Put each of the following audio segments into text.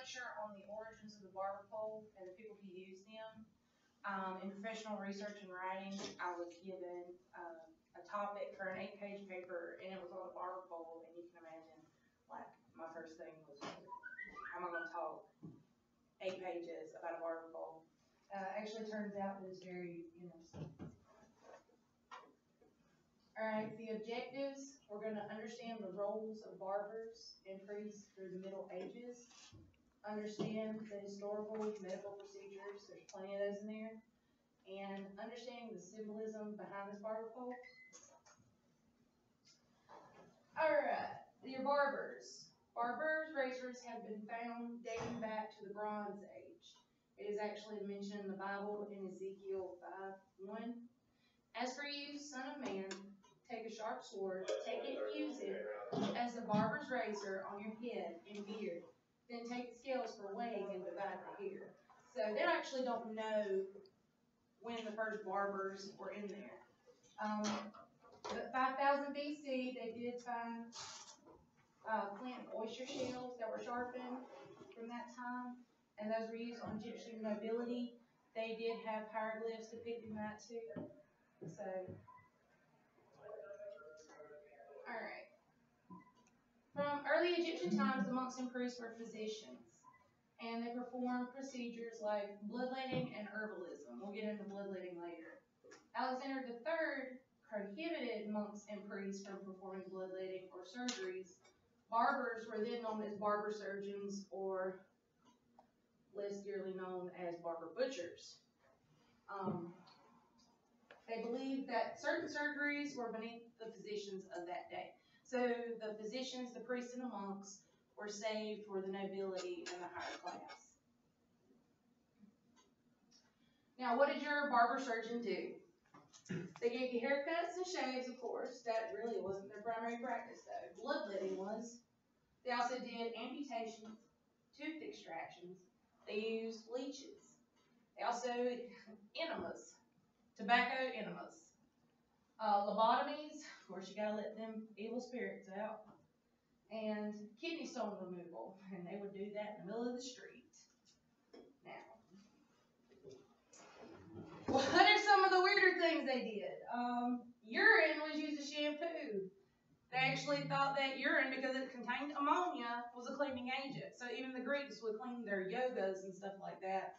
lecture on the origins of the barber pole and the people who used them. In professional research and writing, I was given a topic for an 8-page paper, and it was on the barber pole, and you can imagine, like, my first thing was, how am I going to talk 8 pages about a barber pole? Actually turns out it was very interesting. All right, the objectives, we're going to understand the roles of barbers and priests through the Middle Ages, understand the historical medical procedures, there's plenty of those in there, and understanding the symbolism behind this barber pole. All right, your barbers. Barbers' razors have been found dating back to the Bronze Age. It is actually mentioned in the Bible in Ezekiel 5:1. As for you, son of man, take a sharp sword, take it and use it as a barber's razor on your head and beard. Then take the scales for weighing and divide the hair. So they actually don't know when the first barbers were in there. But 5000 BC, they did find plant and oyster shells that were sharpened from that time, and those were used on Egyptian nobility. They did have hieroglyphs depicting that too. So, all right. From early Egyptian times, the monks and priests were physicians, and they performed procedures like bloodletting and herbalism. We'll get into bloodletting later. Alexander III prohibited monks and priests from performing bloodletting or surgeries. Barbers were then known as barber surgeons, or less dearly known as barber butchers. They believed that certain surgeries were beneath the physicians of that day. So the physicians, the priests, and the monks were saved for the nobility and the higher class. Now, what did your barber surgeon do? They gave you haircuts and shaves, of course. That really wasn't their primary practice, though. Bloodletting was. They also did amputations, tooth extractions. They used leeches. They also enemas, tobacco enemas. Lobotomies, of course you gotta let them evil spirits out. And kidney stone removal, and they would do that in the middle of the street. Now, what are some of the weirder things they did? Urine was used as shampoo. They actually thought that urine, because it contained ammonia, was a cleaning agent. So even the Greeks would clean their yogas and stuff like that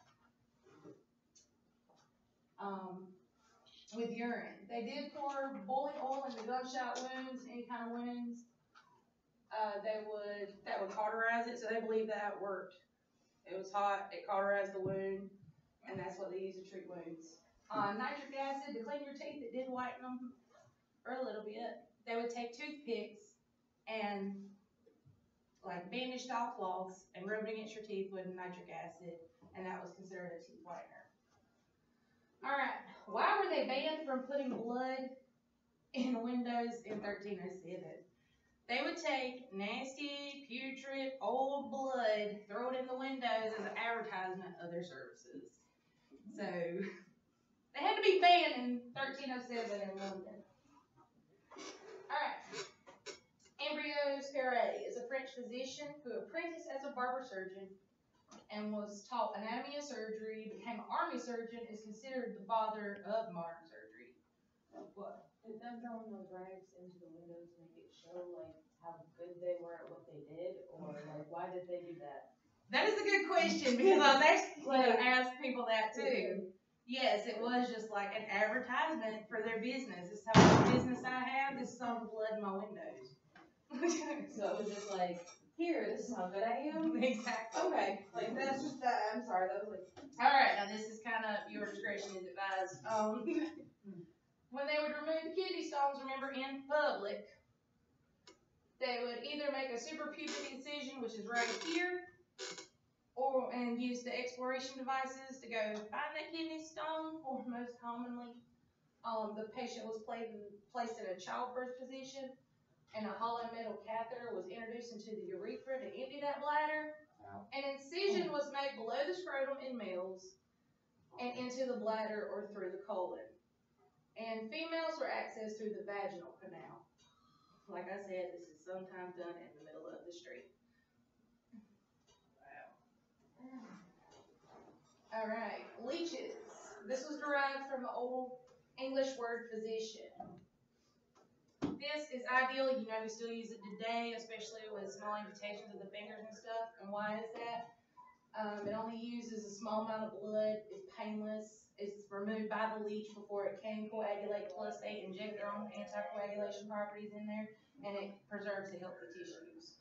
with urine. They did pour boiling oil into gunshot wounds, any kind of wounds. That would cauterize it, so they believed that worked. It was hot, it cauterized the wound, and that's what they used to treat wounds. Nitric acid to clean your teeth, it did whiten them for a little bit. They would take toothpicks and like bandaged off cloths and rub it against your teeth with nitric acid, and that was considered a teeth whitener. All right, why were they banned from putting blood in windows in 1307? They would take nasty, putrid, old blood, throw it in the windows as an advertisement of their services. So they had to be banned in 1307 in London. All right. Ambrose Paré is a French physician who apprenticed as a barber surgeon and was taught anatomy and surgery, became an army surgeon, is considered the father of modern surgery. What? Did them throwing those rags into the windows make it show like how good they were at what they did, or like why did they do that? That is a good question, because I was actually going to ask people that too. Yes, it was just like an advertisement for their business. This is how much business I have. This is all the blood in my windows. So it was just like, here, this is how good I am. Exactly. Okay, like that's just that. I'm sorry, that was like. All right, now this is kind of your discretion is advised. When they would remove the kidney stones, remember, in public, they would either make a suprapubic incision, which is right here, and use the exploration devices to go find that kidney stone, or most commonly, the patient was placed in a childbirth position, and a hollow metal catheter was introduced into the urethra to empty that bladder. An incision was made below the scrotum in males and into the bladder or through the colon. And females were accessed through the vaginal canal. Like I said, this is sometimes done in the middle of the street. Wow. Alright, leeches. This was derived from the Old English word physician. This is ideal, you know, we still use it today, especially with small amputations of the fingers and stuff. And why is that? It only uses a small amount of blood, it's painless, it's removed by the leech before it can coagulate, plus they inject their own anticoagulation properties in there, and it preserves the healthy tissues.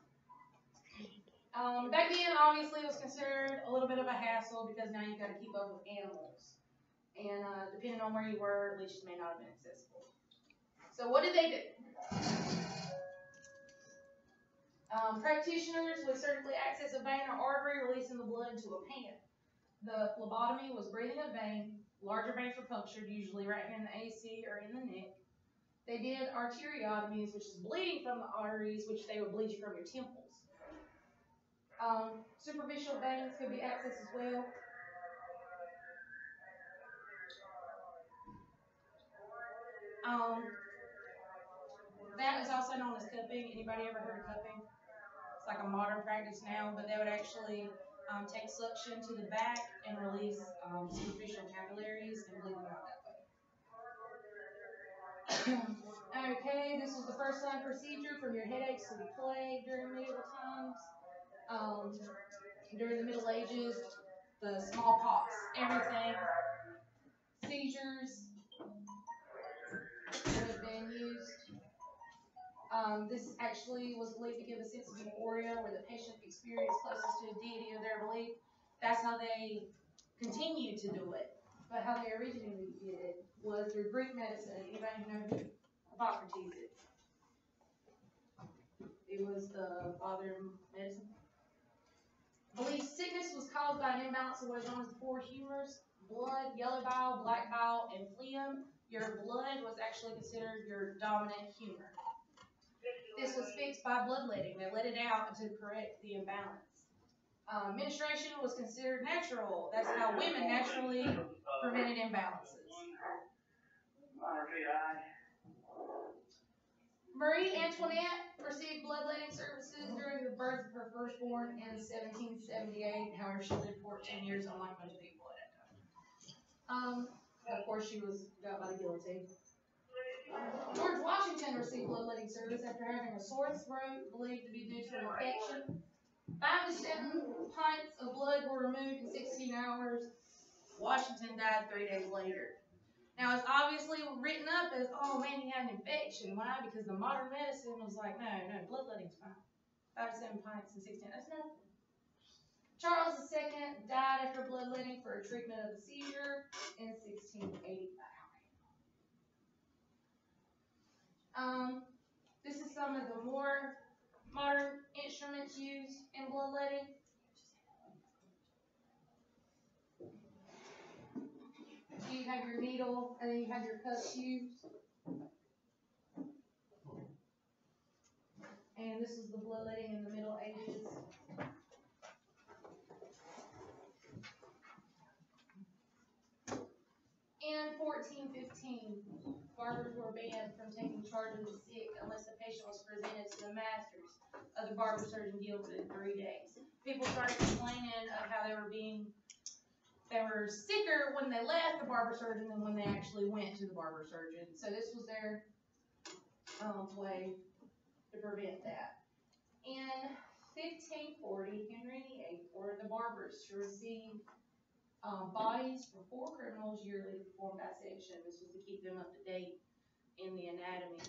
Back then, obviously, it was considered a little bit of a hassle because now you've got to keep up with animals. And depending on where you were, leeches may not have been accessible. So what did they do? Practitioners would surgically access a vein or artery, releasing the blood into a pan. The phlebotomy was breathing a vein. Larger veins were punctured, usually right here in the AC or in the neck. They did arteriotomies, which is bleeding from the arteries, which they would bleed you from your temples. Superficial veins could be accessed as well. That is also known as cupping. Anybody ever heard of cupping? It's like a modern practice now, but they would actually take suction to the back and release superficial capillaries and bleed them out that way. Okay, this was the first line procedure from your headaches to the plague during medieval times. During the Middle Ages, the smallpox, everything, seizures would have been used. This actually was believed to give a sense of euphoria where the patient experienced closest to a deity of their belief. That's how they continued to do it. But how they originally did it was through Greek medicine. Anybody know who Hippocrates is? It was the father of medicine. Believed sickness was caused by an imbalance of what is known as the four humors: blood, yellow bile, black bile, and phlegm. Your blood was actually considered your dominant humor. This was fixed by bloodletting. They let it out to correct the imbalance. Menstruation was considered natural. That's how women naturally prevented imbalances. Marie Antoinette received bloodletting services during the birth of her firstborn in 1778. However, she lived 14 years, unlike most people at that time. Of course, she was got by the guillotine. George Washington received bloodletting service after having a sore throat believed to be due to an infection. 5 to 7 pints of blood were removed in 16 hours. Washington died 3 days later. Now, it's obviously written up as, oh man, he had an infection. Why? Because the modern medicine was like, no, bloodletting's fine. 5 to 7 pints in 16 hours, that's nothing. Charles II died after bloodletting for a treatment of a seizure in 1685. This is some of the more modern instruments used in bloodletting. You have your needle, and then you have your cup tubes. And this is the bloodletting in the Middle Ages. In 1415, barbers were banned from taking charge of the sick unless the patient was presented to the masters of the barber surgeon guild within 3 days. People started complaining of how they were sicker when they left the barber surgeon than when they actually went to the barber surgeon. So this was their way to prevent that. In 1540, Henry VIII ordered the barbers to receive bodies from 4 criminals yearly to perform dissection. This was to keep them up to date in the anatomy.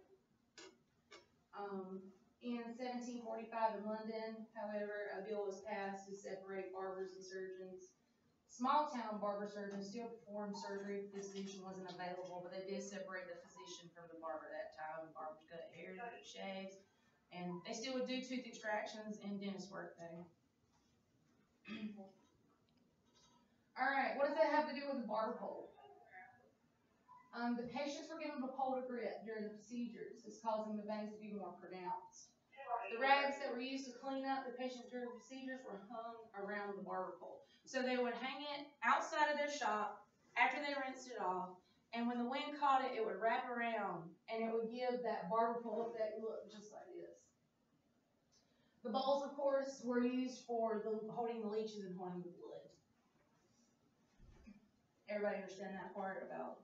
In 1745 in London, however, a bill was passed to separate barbers and surgeons. Small town barber surgeons still performed surgery if the physician wasn't available, but they did separate the physician from the barber that time. Barbers cut hair, shaves, and they still would do tooth extractions and dentist work though. Alright, what does that have to do with the barber pole? The patients were given the pole to grip during the procedures. This causing the veins to be more pronounced. The rags that were used to clean up the patients during the procedures were hung around the barber pole. So they would hang it outside of their shop after they rinsed it off, and when the wind caught it, it would wrap around, and it would give that barber pole effect look just like this. The bowls, of course, were used for holding the leeches and holding the blood. Everybody understand that part about?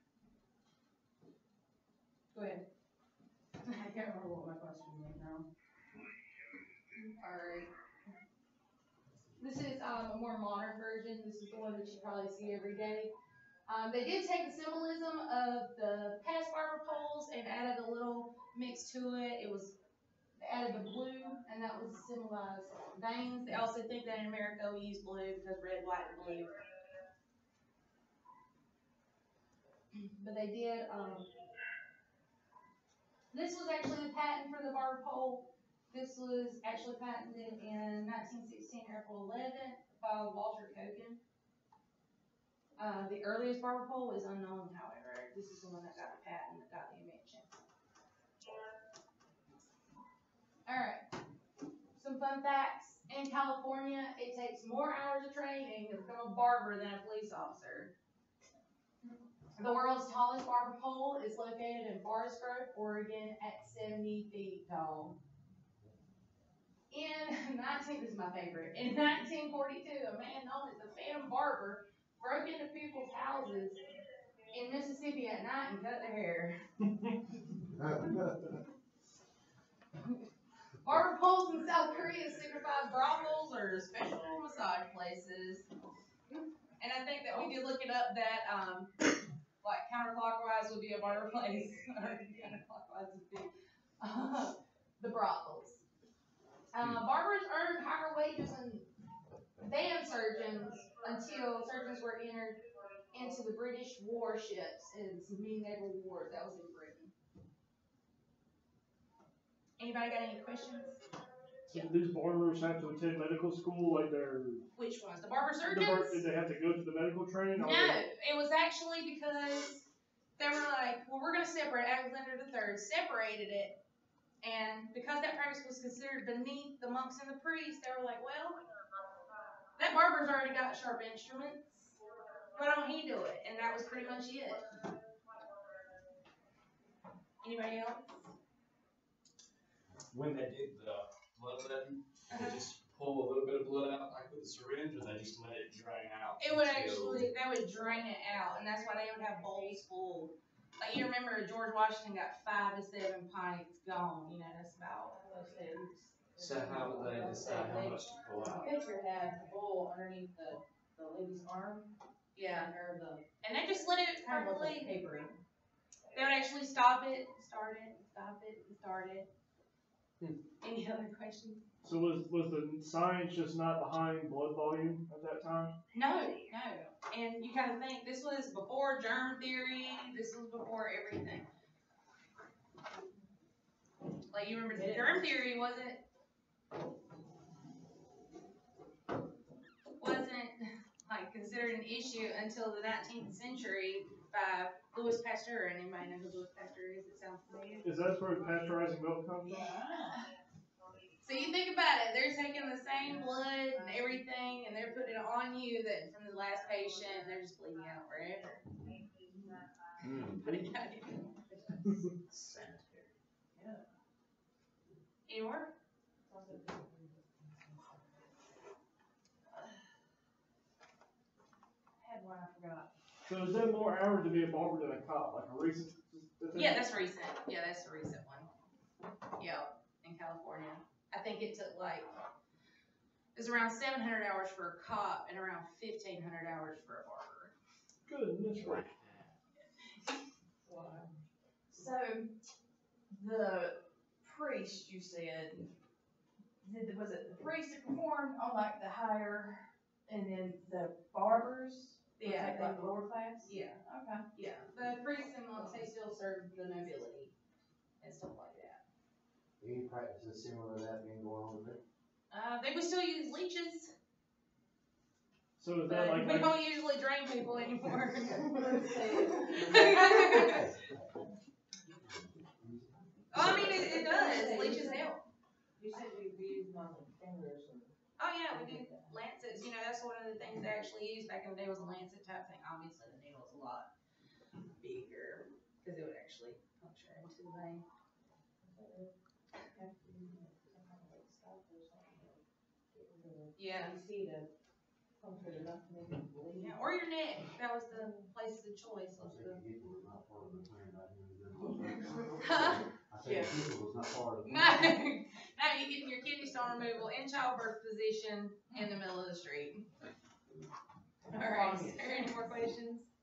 Go ahead. I can't remember what my question was now. Alright. This is a more modern version. This is the one that you probably see every day. They did take the symbolism of the past barber poles and added a little mix to it. They added the blue, and that was to symbolize veins. They also think that in America we use blue because red, white, and blue. But they did, this was actually the patent for the barber pole. This was actually patented in 1916, April 11th, by Walter Kogan. The earliest barber pole is unknown, however. This is the one that got the patent, that got the invention. Alright, some fun facts. In California, it takes more hours of training to become a barber than a police officer. The world's tallest barber pole is located in Forest Grove, Oregon at 70 feet tall. This is my favorite. In 1942, a man known as the Phantom Barber broke into people's houses in Mississippi at night and cut their hair. Barber poles in South Korea signify brothels or special massage places. And I think that we did look it up that, like counterclockwise would be a barber place, or counterclockwise would be the brothels. Barbers earned higher wages than surgeons until surgeons were entered into the British warships in some naval wars. That was in Britain. Anybody got any questions? So do these barbers have to attend medical school, like they're... Which ones? The barber surgeons? Did they have to go to the medical training? No, it was actually because they were like, well, we're going to separate. Alexander III separated it. And because that practice was considered beneath the monks and the priests, they were like, well, that barber's already got sharp instruments. Why don't he do it? And that was pretty much it. Anybody else? When they did the bloodletting, they just pull a little bit of blood out like with a syringe, or they just let it drain out? It would actually, they would drain it out, and that's why they would have bowls full. Like, you remember George Washington got 5 to 7 pints gone, you know, that's about. So how do they decide how much to pull out? The picture had the bowl underneath the lady's arm. Yeah. Or the And they just let it kind of probably, like papering. they would actually stop it, start it, stop it, and start it. Any other questions? So was the science just not behind blood volume at that time? No. And you kind of think this was before germ theory. This was before everything. Like you remember, the germ theory wasn't like considered an issue until the 19th century by Louis Pasteur. And anybody know who Louis Pasteur is? It sounds familiar. Is that where pasteurizing milk comes from? So you think about it, they're taking the same blood and everything, and they're putting it on you that from the last patient, and they're just bleeding out wherever. Putting it out here. Sanitary. Yeah. Any more? I had one, I forgot. So is that more hours to be a barber than a cop, like a recent? Yeah, that's recent. Yeah, that's the recent one. Yeah, in California. I think it took it was around 700 hours for a cop and around 1,500 hours for a barber. Goodness gracious. Wow. So, the priest, you said, was it the priest that performed on like the higher, and then the barbers? Yeah, Like lower class? Yeah. Okay. Yeah, the priests and monks, they still serve the nobility and stuff like that. Any practices similar to that being going on with it? They would still use leeches, So is but that like we don't usually drain people anymore. You I mean, it does. Leeches help. said we use them on the fingers and. Oh yeah, we do lancets. You know, that's one of the things they actually used back in the day was a lancet type thing. Obviously, the needle was a lot bigger because it would actually puncture into the vein. Yeah. You see the Comfort enough to make it bleed. Yeah, or your neck, that was the place of choice, I was think the. the people was not part of the plan back then. Huh? I think the people was not part of the No, plan. no, you getting your kidney stone removal in childbirth position in the middle of the street. Alright, is there any more questions?